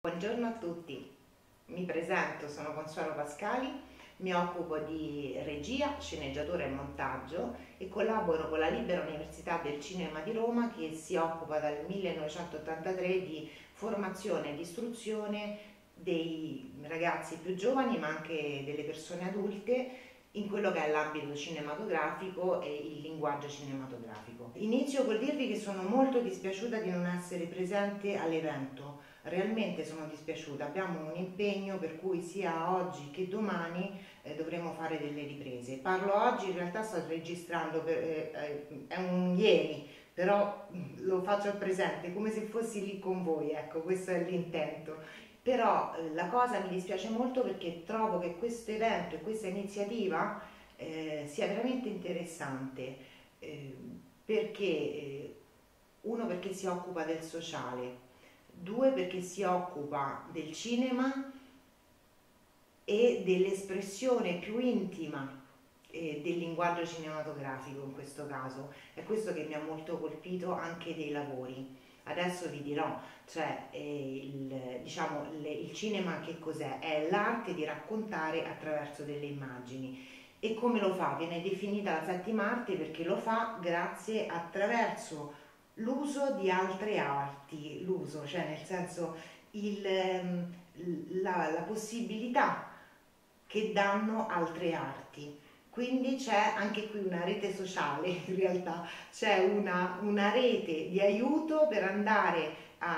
Buongiorno a tutti, mi presento, sono Consuelo Pascali, mi occupo di regia, sceneggiatura e montaggio e collaboro con la Libera Università del Cinema di Roma che si occupa dal 1983 di formazione ed istruzione dei ragazzi più giovani ma anche delle persone adulte in quello che è l'ambito cinematografico e il linguaggio cinematografico. Inizio col dirvi che sono molto dispiaciuta di non essere presente all'evento. Realmente sono dispiaciuta, abbiamo un impegno per cui sia oggi che domani dovremo fare delle riprese. Parlo oggi, in realtà sto registrando, è un ieri, però lo faccio al presente come se fossi lì con voi, ecco, questo è l'intento. Però la cosa mi dispiace molto perché trovo che questo evento e questa iniziativa sia veramente interessante, eh, perché uno perché si occupa del sociale, due perché si occupa del cinema e dell'espressione più intima del linguaggio cinematografico in questo caso. È questo che mi ha molto colpito anche dei lavori. Adesso vi dirò, cioè il cinema che cos'è? È l'arte di raccontare attraverso delle immagini. E come lo fa? Viene definita la settima arte perché lo fa grazie attraverso l'uso di altre arti, l'uso, cioè nel senso la possibilità che danno altre arti. Quindi c'è anche qui una rete sociale, in realtà c'è una rete di aiuto per andare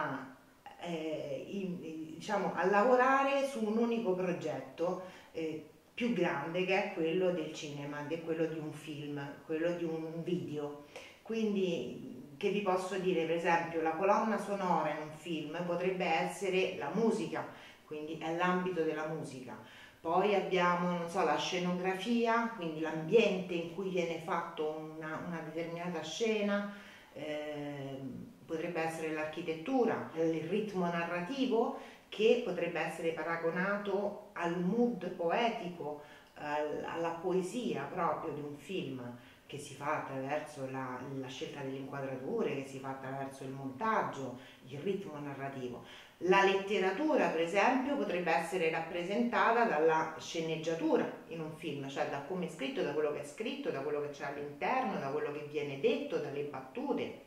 diciamo, a lavorare su un unico progetto più grande che è quello del cinema, che è quello di un film, quello di un video. Quindi che vi posso dire, per esempio, la colonna sonora in un film potrebbe essere la musica, quindi è l'ambito della musica. Poi abbiamo, non so, la scenografia, quindi l'ambiente in cui viene fatta una determinata scena, potrebbe essere l'architettura, il ritmo narrativo che potrebbe essere paragonato al mood poetico, alla poesia proprio di un film che si fa attraverso la scelta delle inquadrature, che si fa attraverso il montaggio, il ritmo narrativo. La letteratura, per esempio, potrebbe essere rappresentata dalla sceneggiatura in un film, cioè da come è scritto, da quello che è scritto, da quello che c'è all'interno, da quello che viene detto, dalle battute.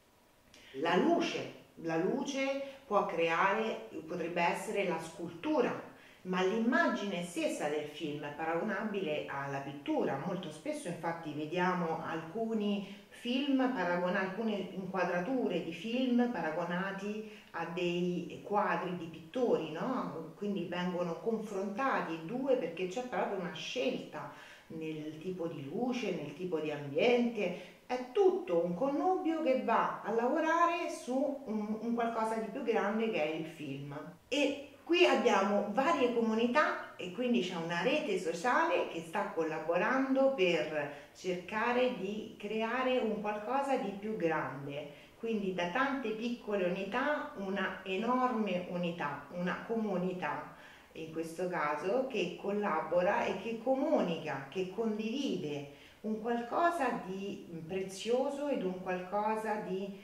La luce può creare, potrebbe essere la scultura, ma l'immagine stessa del film è paragonabile alla pittura. Molto spesso infatti vediamo alcuni film, alcune inquadrature di film paragonati a dei quadri di pittori, no? Quindi vengono confrontati i due perché c'è proprio una scelta nel tipo di luce, nel tipo di ambiente, è tutto un connubio che va a lavorare su un qualcosa di più grande che è il film. E qui abbiamo varie comunità e quindi c'è una rete sociale che sta collaborando per cercare di creare un qualcosa di più grande. Quindi da tante piccole unità una enorme unità, una comunità in questo caso che collabora e che comunica, che condivide un qualcosa di prezioso ed un qualcosa di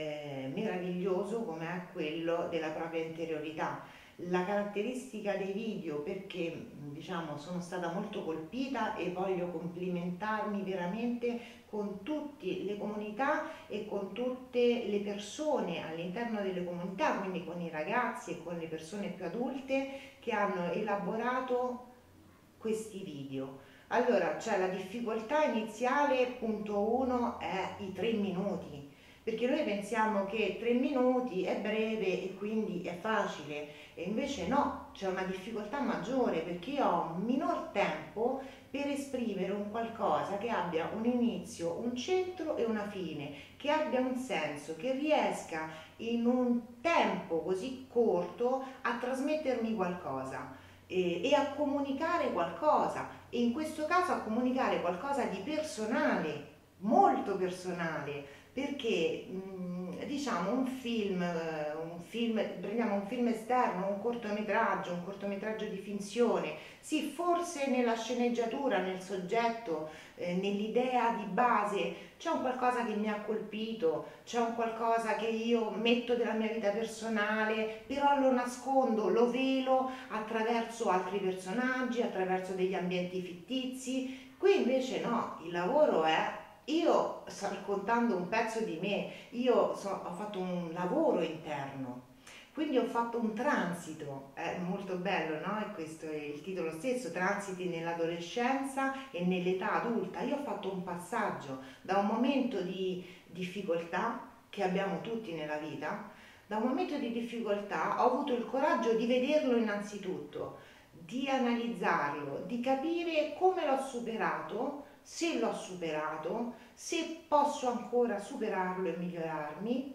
meraviglioso come è quello della propria interiorità. La caratteristica dei video, perché diciamo sono stata molto colpita e voglio complimentarmi veramente con tutte le comunità e con tutte le persone all'interno delle comunità, quindi con i ragazzi e con le persone più adulte che hanno elaborato questi video. Allora, c'è la difficoltà iniziale, punto 1, è i 3 minuti, perché noi pensiamo che 3 minuti è breve e quindi è facile, e invece no, c'è una difficoltà maggiore perché io ho minor tempo per esprimere un qualcosa che abbia un inizio, un centro e una fine, che abbia un senso, che riesca in un tempo così corto a trasmettermi qualcosa e a comunicare qualcosa, e in questo caso a comunicare qualcosa di personale, molto personale, perché diciamo prendiamo un film esterno, un cortometraggio di finzione, sì, forse nella sceneggiatura, nel soggetto, nell'idea di base c'è un qualcosa che mi ha colpito, c'è un qualcosa che io metto della mia vita personale, però lo nascondo, lo velo attraverso altri personaggi, attraverso degli ambienti fittizi. Qui invece no, il lavoro è io sto raccontando un pezzo di me, ho fatto un lavoro interno, quindi ho fatto un transito, è molto bello, no? E questo è il titolo stesso, transiti nell'adolescenza e nell'età adulta. Io ho fatto un passaggio da un momento di difficoltà che abbiamo tutti nella vita, da un momento di difficoltà ho avuto il coraggio di vederlo innanzitutto, di analizzarlo, di capire come l'ho superato, se l'ho superato, se posso ancora superarlo e migliorarmi.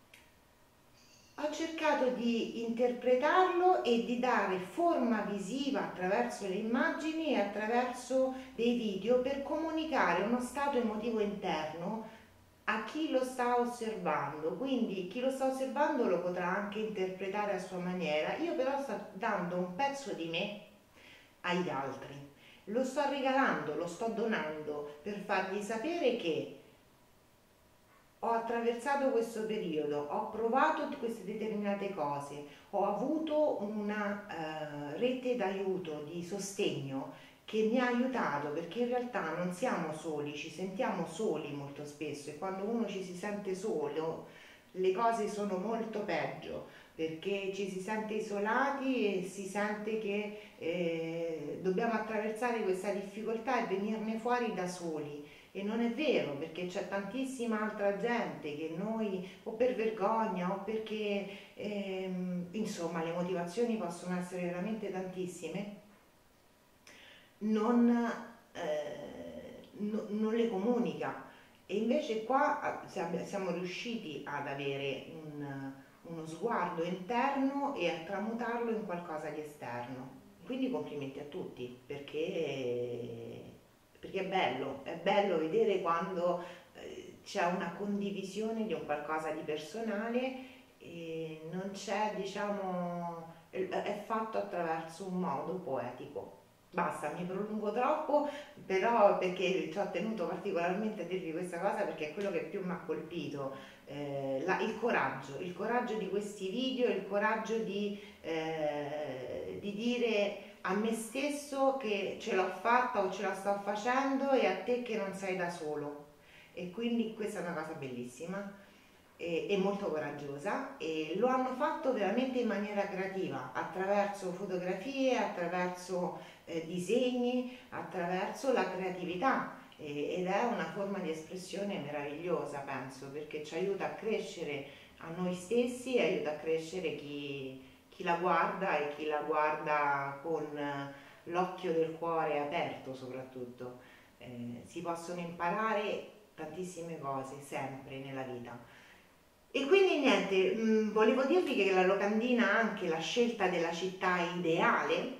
Ho cercato di interpretarlo e di dare forma visiva attraverso le immagini e attraverso dei video per comunicare uno stato emotivo interno a chi lo sta osservando. Quindi chi lo sta osservando lo potrà anche interpretare a sua maniera. Io però sto dando un pezzo di me agli altri. Lo sto regalando, lo sto donando per fargli sapere che ho attraversato questo periodo, ho provato queste determinate cose, ho avuto una rete d'aiuto, di sostegno che mi ha aiutato, perché in realtà non siamo soli, ci sentiamo soli molto spesso, e quando uno ci si sente solo le cose sono molto peggio, perché ci si sente isolati e si sente che dobbiamo attraversare questa difficoltà e venirne fuori da soli. E non è vero, perché c'è tantissima altra gente che noi, o per vergogna, o perché, insomma, le motivazioni possono essere veramente tantissime, non, non le comunica. E invece qua siamo riusciti ad avere uno sguardo interno e a tramutarlo in qualcosa di esterno. Quindi complimenti a tutti, perché è bello vedere quando c'è una condivisione di un qualcosa di personale e non c'è, diciamo, è fatto attraverso un modo poetico. Basta, mi prolungo troppo, però perché ci ho tenuto particolarmente a dirvi questa cosa perché è quello che più mi ha colpito, il coraggio di questi video, il coraggio di dire a me stesso che ce l'ho fatta o ce la sto facendo e a te che non sei da solo. E quindi questa è una cosa bellissima e molto coraggiosa, e lo hanno fatto veramente in maniera creativa, attraverso fotografie, attraverso disegni, attraverso la creatività, ed è una forma di espressione meravigliosa, penso, perché ci aiuta a crescere a noi stessi e aiuta a crescere chi la guarda, e chi la guarda con l'occhio del cuore aperto soprattutto. Si possono imparare tantissime cose sempre nella vita. E quindi niente, volevo dirvi che la locandina ha anche la scelta della città ideale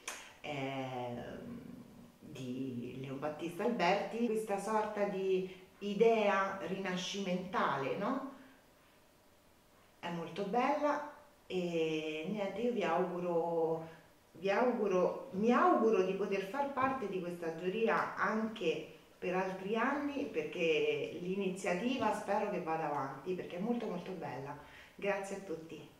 di Leo Battista Alberti, questa sorta di idea rinascimentale, no? È molto bella e niente, io mi auguro di poter far parte di questa giuria anche per altri anni, perché l'iniziativa spero che vada avanti, perché è molto molto bella. Grazie a tutti.